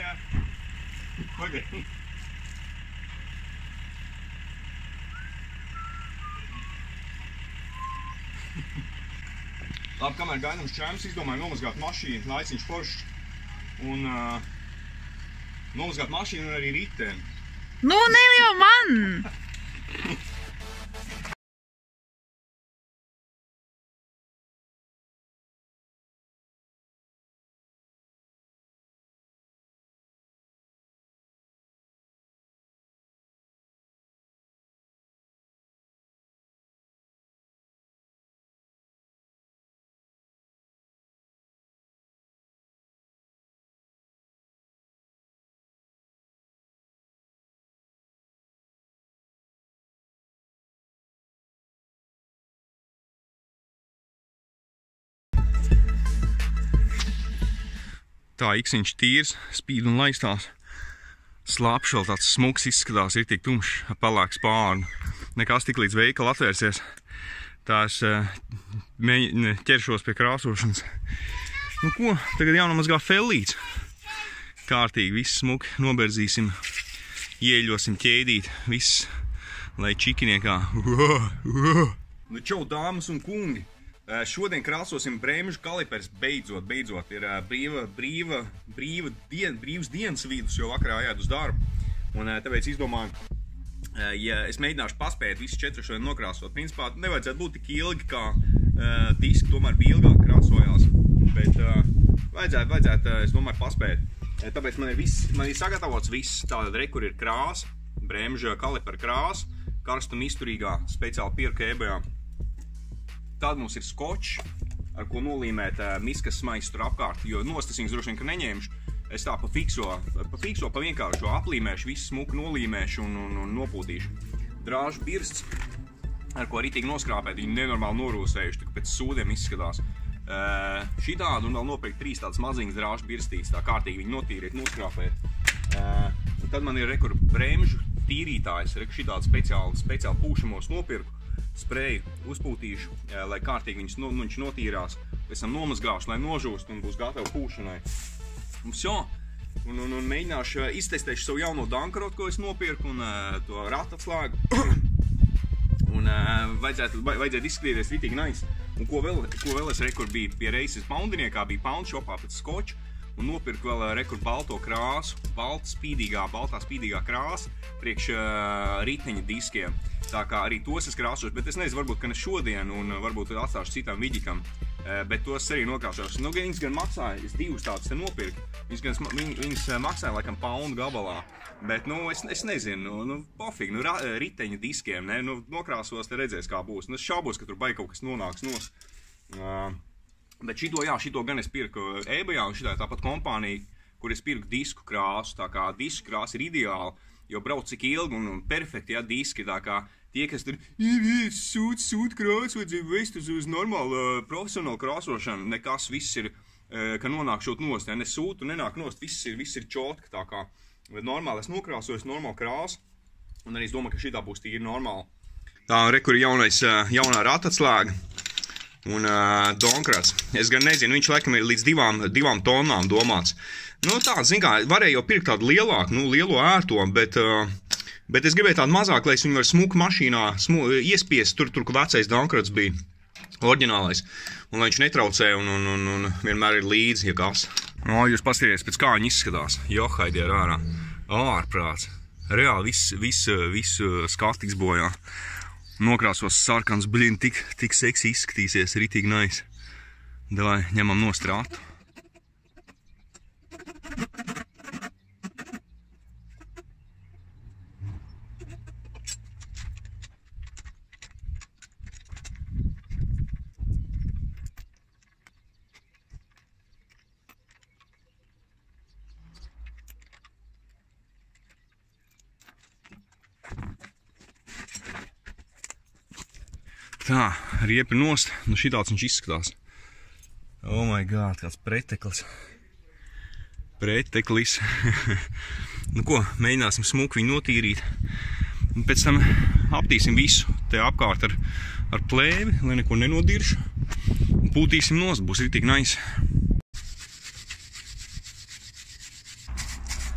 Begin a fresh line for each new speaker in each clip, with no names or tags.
Pagaidi. Labi, kamēr gaidām uz čēmas, izdomāju nomazgāt mašīnu, laiciņš foršs. Un nomazgāt mašīnu un arī riteni.
Nu, ne jau man!
Tā iksiņš tīrs, spīd un laistās. Slapš vēl tāds smuks izskatās, ir tik tumšs, pelēks pārnu. Nekas tik līdz veikala atvērsies. Tā es ķeršos pie krāsošanas. Nu ko, tagad jānomazgā fellīts. Kārtīgi, viss smuki noberzīsim, ieļosim ķēdīt, viss, lai čikiniekā. Nu čau, dāmas un kungi! Šodien krāsosim bremžu kalipers, beidzot, ir brīvs dienas vidus, jo vakarā jāiet uz darbu. Un tāpēc izdomāju, ja es mēģināšu paspēt visus 4 šodien nokrāsot. Principā nevajadzētu būt tik ilgi, kā diski tomēr bija ilgāk krāsojās. Bet vajadzētu, es domāju, paspēt. Tāpēc man ir sagatavots viss. Tātad kur ir krāsa, bremžu kalipera krāsa, karstuma izturīgā, speciāli pirka eBayā. Tad mums ir skočs, ar ko nolīmēt miskas smaisus tur apkārt, jo nostasīgs droši vien, ka neņemšu. Es tā pa vienkāršo aplīmēšu, visu smuku nolīmēšu un nopūtīšu. Drāžu birsts, ar ko ritīgi noskrāpēt, viņi nenormāli norūsējuši, tā pēc sūdiem izskatās. Šitādu un vēl nopirkt 3 tādas maziņas drāžu birstītes, tā kārtīgi viņi notīriet, noskrāpēt. Tad man ir rekur bremžu tīrītājs, šitādu speciāli pūšamos nopirku. Spreju uzpūtīšu, lai kārtīgi viņš notīrās, pēc tam nomazgāšu, lai nožūst un būs gatavi pūšanai. Un mēģināšu, iztestēšu savu jauno dankarotu, ko es nopirku, un to rataflāgu. Un vajadzētu izskatīties ritīgi nice. Un ko vēl es rekur biju pie Reises Poundiniekā, bija Pound shopā pēc skoča, un nopirku vēl rekur balto krāsu, baltā spīdīgā krāsa priekš riteņa diskiem. Tā kā arī tos es krāsošu, bet es nezinu, varbūt, ka ne šodien, un varbūt atstāšu citam viģikam, bet tos arī nokrāsošu. Nu, viņas gan maksāja, es 2 tādus te nopirku, viņas maksāja laikam poundu gabalā, bet, nu, es nezinu, nu, pofīgi, nu, riteņa diskiem, ne, nu, nokrāsos, te redzēs, kā būs. Nu, es šaubos, ka tur baigi kaut kas nonāks nos. Bet šito gan es pirku eBayā, un šitā tāpat kompānija, kur es pirku disku krāsu, tā kā disku krāsa ir ideāla, jo brauc cik ilgi un perfekti, ja, diski, tā kā tie, kas tur sūt krāsu, vajadzēja vest uz normālu profesionālu krāsošanu, nekas viss ir, ka nonāk šot nost, ja, ne sūt un nenāk nost, viss ir čotka, tā kā normāli es nokrāsoju, normāli krāsu, un arī es domāju, ka šitā būs tīri normāli. Tā, rekur ir jaunā rataclēga. Un donkrats. Es gan nezinu, viņš laikam ir līdz 2 tonnām domāts. Nu tā, zin kā, varēja jau pirkt tādu lielāku, nu lielo ērto, bet es gribēju tādu mazāku, lai es viņu var smuku mašīnā iespiest tur, kur vecais donkrats bija, oriģinālais. Un lai viņš netraucē un vienmēr ir līdzi, ja kas. O, jūs paskatieties, pēc kā viņi izskatās. Johaidi ar ārā. Ārprāts. Reāli viss skatīgs bojā. Nokrāsos sarkans, blin, tik seksi izskatīsies, ritīgi nice. Davai, ņemam nost ratu. Tā, riepi nost, nu šitāds viņš izskatās. Oh my god, kāds preteklis. Preteklis. Nu ko, mēģināsim smuku viņu notīrīt. Un pēc tam aptīsim visu te apkārt ar plēvi, lai neko nenodiršu. Un pūtīsim nost, būs ritīgi nice.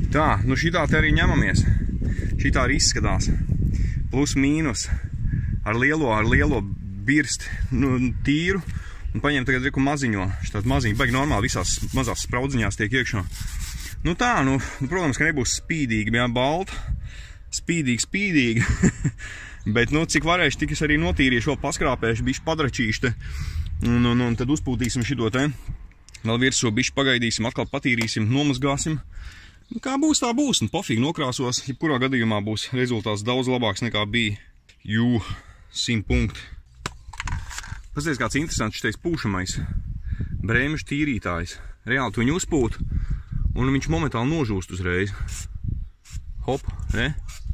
Tā, nu šitā te arī ņemamies. Šitā arī izskatās. Plus mīnus. Ar lielo birsti, nu, tīru. Un paņem tagad reku maziņo. Šitāt maziņi, baigi normāli visās mazās spraudziņās tiek iekšā. Nu tā, nu, protams, ka nebūs spīdīgi, jā, balta. Spīdīgi. Bet, nu, cik varēšu, tik es arī notīrīšu, vēl paskrāpēšu, bišķi padračīšu te. Un tad uzpūtīsim šito te. Vēl virsū bišķi pagaidīsim, atkal patīrīsim, nomazgāsim. Nu, kā būs, tā būs. Un pofīgi nokrāsos. Jebkurā gadījumā būs rezultāts daudz labāks nekā bija. 100 punkti. Pasties, kāds interesants šitais pūšamais. Brēmežu tīrītājs. Reāli tu viņu uzpūt, un viņš momentāli nožūst uzreiz. Hop, ne?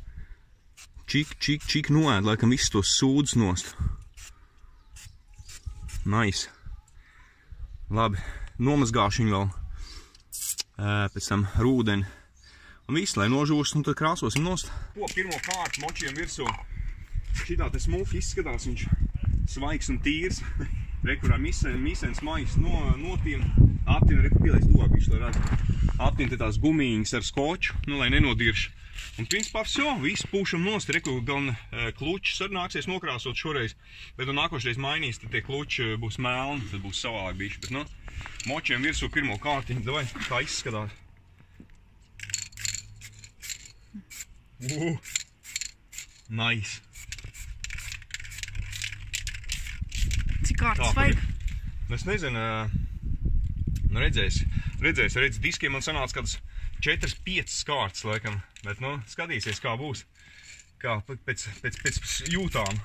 Čik noēd, laikam visus tos sūdus nost. Nice. Labi, nomazgāšu viņu vēl. Pēc tam ar ūdeni. Un viss, lai nožūst, un tad krāsosim nost. Ko pirmo kārtu močiem virsū. Šitā te smuki izskatās, viņš svaigs un tīrs. Rekur ar misens mais notina. Aptina, rekur pielēs tuvāk viņš, lai redz. Aptina te tās gumīņas ar skoču, nu, lai nenodirš. Un principā visu pūšam nost. Rekur gan klučus arī nāksies nokrāsot šoreiz. Bet un nākošreiz mainīs, tad tie kluči būs melni, tad būs savādāk bišķi. Bet, nu, močiem virsū pirmo kārtiņu. Davai, kā izskatās. Nice.
Cik kārtas vajag?
Es nezinu, nu redz, diskiem man sanāca kādas 4-5 kārtas, laikam. Bet, nu, skatīsies, kā būs. Kā pēc jūtām.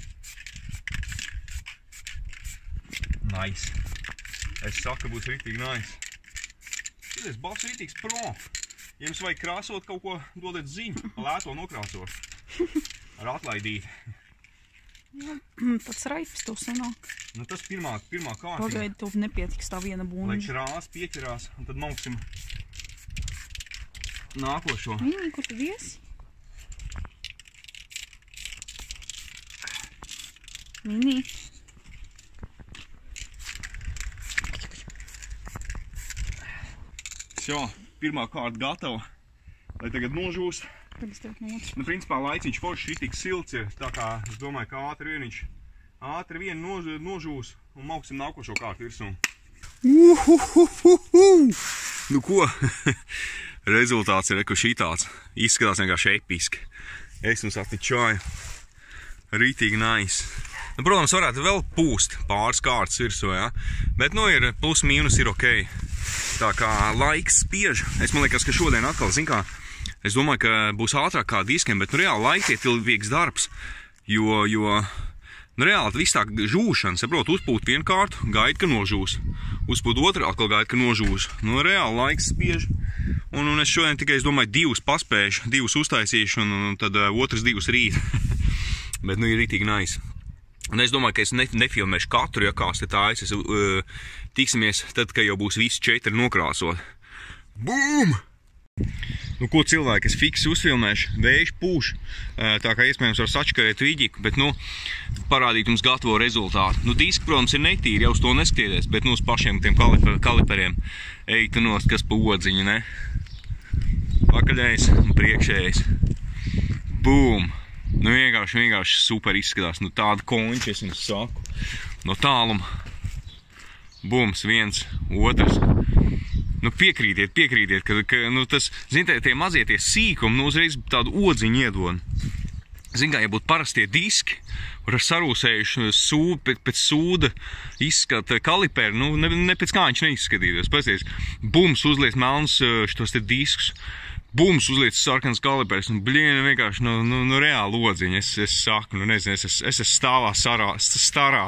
Nice. Es saku, ka būs ritīgi nice. Šitais balss ritīgs pro. Ja jums vajag krāsot kaut ko, dodiet ziņu. Lēto nokrāsot. Ar atlaidīt.
Tāds raipis tev sanāk.
Nu tas pirmā kārtiņa.
Pagaidi, tev nepietiks tā viena buņģa.
Lai šrās, pieķerās, un tad mauksim nākošo.
Mini, kur tu viesi? Mini.
Šo, pirmā kārta gatava, lai tagad nožūst. Nu, principā laiciņš forši šitik silts ir, tā kā es domāju, ka ātri vien nožūs un mauksim nākošo kārtu virsū. Nu ko? Rezultāts ir, ka šitāds izskatās vienkārši episki. Es jums attičāju. Rītīgi nice. Nu, protams, varētu vēl pūst pāris kārtas virsū, ja? Bet, nu, ir plus mīnus ir ok. Tā kā laiks spiež. Es man liekas, ka šodien atkal, zin kā, es domāju, ka būs ātrāk kā diskiem, bet, nu, reāli laikietilvīgs darbs, jo, nu, reāli viss tā žūšana, saprot, uzpūt vienu kārtu, gaida, ka nožūs. Uzpūt otru, atkal gaida, ka nožūs. Nu, reāli laiks spiež. Un es šodien tikai, es domāju, 2 paspējuši, 2 uztaisīšu, un tad otrs 2 rīt. Bet, nu, ir rītīgi nice. Un es domāju, ka es nefilmēšu katru, ja kāds te tā es tiksimies tad, kad jau būs visi 4 nokrāsot. Bum! Nu, ko cilvēki, es fiksi uzfilmēšu, vējš pūš, tā kā iespējams var sačkarēt viģiku, bet, nu, parādīt mums gatavo rezultātu. Nu, diski, protams, ir netīri, jau uz to neskatieties, bet, nu, uz pašiem tiem kaliperiem eitu nost, kas pa odziņu, ne? Pakaļējs un priekšējs. Bum! Nu, vienkārši super izskatās. Nu, tāda konča, es jums saku. No tāluma. Bums, viens, otrs. Nu, piekrītiet, ka nu, tas, ziniet, tie mazie tie sīkumi, nu, uzreiz tādu odziņu iedod. Zin kā, ja būtu parastie diski, ar sarūsējuši pēc sūda izskata kaliperi, nu, ne pēc kā viņš neizskatītos. Pasties, bums, uzliec melns šitos te diskus. Bums, uzliec sarkans kalipers, nu, bļien, vienkārši, nu, reāli odziņi, es saku, nu, nezinu, es esmu stāvā starā,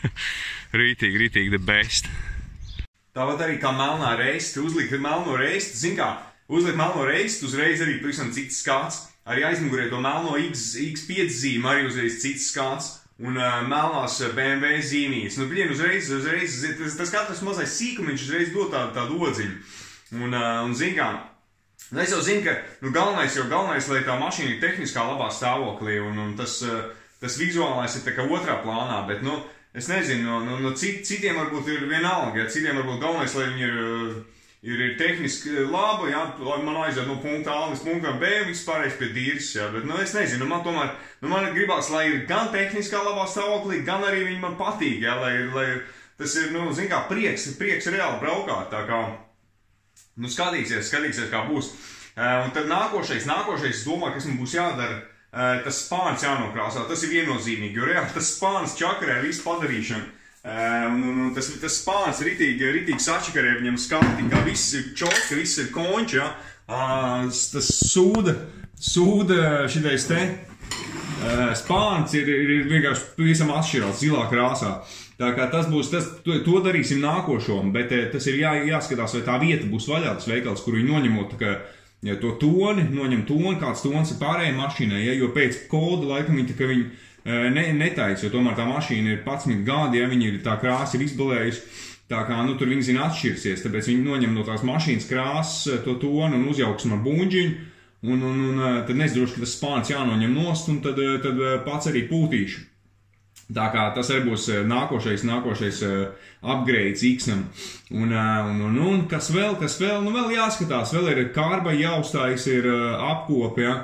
rītīgi, the best. Tāpat arī kā melnā reiste, uzlikt melno reisti, zin kā, uzlikt melno reisti, uzreiz arī pavisam cits skats, arī aizmugurē to melno X5 zīmi, arī uzreiz cits skats, un melnās BMW zīmītes, nu, bļien, uzreiz, tas katrs mazais sīkumiņš uzreiz dod tādu odziņu, un zin kā, nu, es jau zinu, ka galvenais, lai tā mašīna ir tehniskā labā stāvoklī, un tas vizuālais ir tā kā otrā plānā, bet, nu, es nezinu, no citiem varbūt ir vienalga, ja citiem varbūt galvenais, lai viņi ir ir tehniski laba, jā, lai man aiziet no punkta A līdz punktam B, viss pārējais pie dīrs, jā, bet, es nezinu, man tomēr, man gribās, lai ir gan tehniskā labā stāvoklī, gan arī viņi man patīk, jā, lai tas ir, zin kā, prieks reāli braukāt, tā kā, skatīsies, kā būs. Un tad nākošais, es domāju, kas man būs jādara, tas spāns jānokrāsā, tas ir viennozīmīgi, jo reāli tas spāns čakarē visu padarīšanu. Tas spāns ritīgi sačakarē, viņam skati, kā viss ir čoka, viss ir konči, ja? Tas sūda šitais te spāns ir vienkārši visam atšķirās zilā krāsā. Tā kā to darīsim nākošo, bet tas ir jāskatās, vai tā vieta būs vaļā, tas veikals, kur viņi noņemot to toni, noņem toni, kāds tons ir pārējai mašīnai, ja? Jo pēc koda laikam viņi netaisa, jo tomēr tā mašīna ir 11 gadi, ja viņi tā krāsa ir izbalējusi, tā kā, tur viņi zina atšķirsies, tāpēc viņi noņem no tās mašīnas krāsas to tonu un uzjauksim ar buņģiņu, un tad nesdroši, ka tas spāns jānoņem nost, un tad pats arī pūtīšu. Tā kā tas arī būs nākošais upgrades X-nam. Un kas vēl? Vēl jāskatās, vēl ir kārba jāuzstājas, ir apkopi, ja?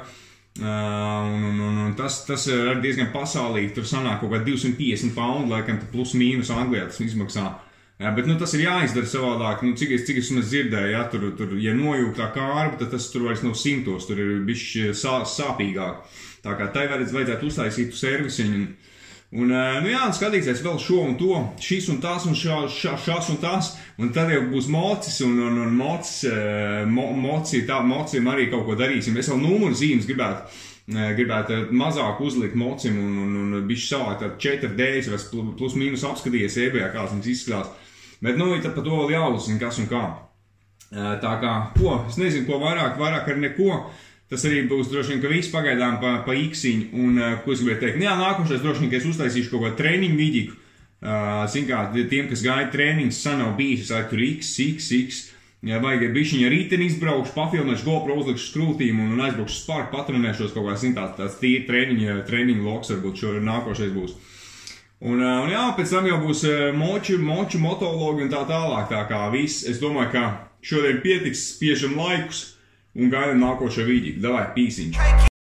Tas ir arī diezgan pasaulīgi, tur sanāk kaut kā 250 poundu, laikam, plus mīnus Anglijā tas izmaksā. Bet, tas ir jāizdara savādāk, cik es dzirdēju, ja, tur, ja nojūk tā kārba, tad tas tur vairs nav 100, tur ir bišķi sāpīgāk. Tā kā tai vajadzētu uztaisīt servisiņu. Un skatīsies vēl šo un to, šis un tas un šās un tas, un tad jau būs mocis un mocim arī kaut ko darīsim. Es vēl numuru zīmes gribētu mazāk uzlikt mocim un bišķi savāk tādu 4D, es plus mīnus apskatījies ebējā, kāds viņas izskatās. Bet, tad par to vēl jāuzsina kas un kā. Tā kā, es nezinu, ko vairāk ar neko. Tas arī būs droši vien, ka viss pagaidām pa X-iņu, un ko es gribēju teikt. Nākošais droši vien, ka es uztaisīšu kaut kādu treniņu vidiku. Zin kā, tiem, kas gaida treniņus, nav bijis, es tur X. Ja vajag bišķiņa rīteni izbraukšu, pafilmēšu GoPro, uzlikšu skrūtīm un aizbraukšu uz parku, patrenēšos kaut kā, tāds tīri treniņu loks, varbūt šo nākošais būs. Un pēc tam jau būs moču, motologi un tā tālāk, tā kā viss. Es domāju, ka šodien pietiks, spiežam laikus un gaidam nākošo vīdiju. Davai, pīsiņš!